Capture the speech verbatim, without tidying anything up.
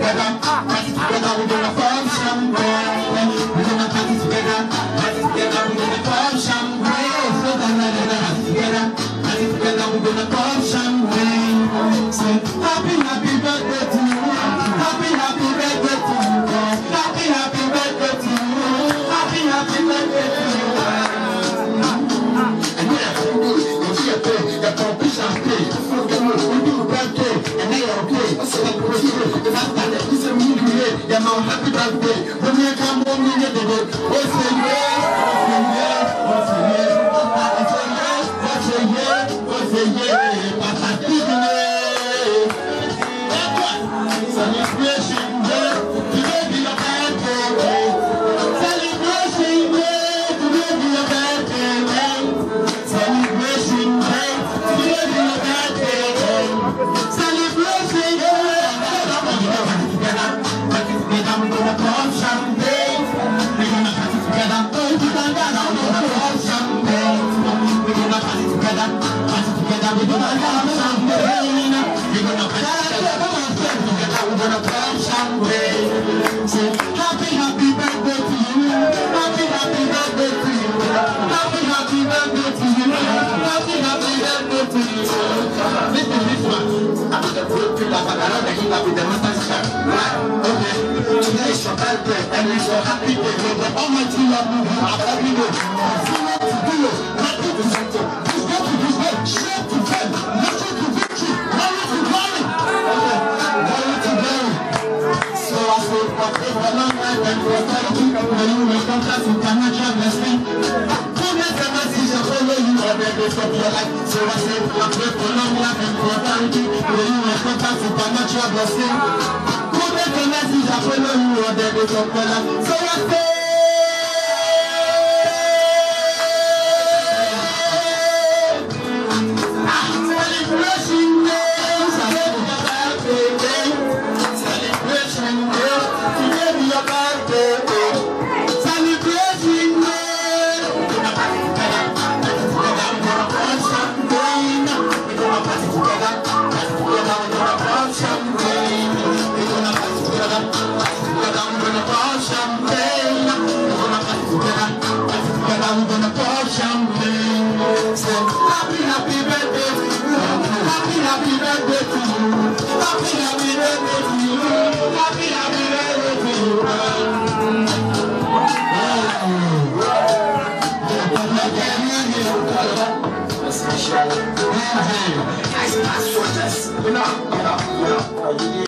together, party together, we're gonna pop champagne. We're gonna party together, party together, we're gonna pop champagne. So party together, party together, we're gonna pop champagne. Say happy, happy birthday to you. Happy, happy birthday to you. Happy, happy birthday to you. Happy, happy birthday to you. And we are so good. You see a day, the pop champagne. We do birthday, and they are okay. So the fact that it's a new year, they're now happy birthday. When we come home, we get the day. What's the year? What's the year? What's the year? What's the year? What's the year? What's the year? Celebration day, today be your birthday. Celebration day, today be your birthday. Celebration day, today be your birthday. Celebration day, together, party together, we're gonna pop champagne. We're gonna party together, party together, we're gonna pop champagne. We're gonna party together, party together, we're gonna pop champagne. We're gonna party together, we're gonna pop champagne. Say happy, happy birthday to you. Happy, happy birthday to you. Happy, happy birthday to you. Happy, happy birthday to you. Listen, this one. I'm the good people of Agarada here with the master's card. Right? Okay. Today is your birthday and it's your happy day. May the Almighty love you have every day. See what to do. Happy to something. Just go to this way. Straight to faith. Nothing to victory. Glory to glory. Okay. Glory to glory. So I say, for faith, for long life and prosperity, may you encounter supernatural blessing. Goodness and mercy shall follow you all the days of your life. So I say, for faith, for long life and prosperity, may you encounter supernatural blessing. Goodness and mercy shall follow you all the days of your life. So I say, celebration day, celebration day, celebration day, today be your birthday. Celebration day, we're gonna party together, party together, we're gonna pop champagne. We're gonna party together, party together, we're gonna pop champagne. We're gonna party together, party together, we're gonna pop champagne. We're gonna party together, party together, we're gonna pop champagne. Say happy, happy birthday to you. Happy, happy birthday to you. Happy, happy birthday to you. Happy, happy birthday to you. Nice passwords. You know, you know, you know.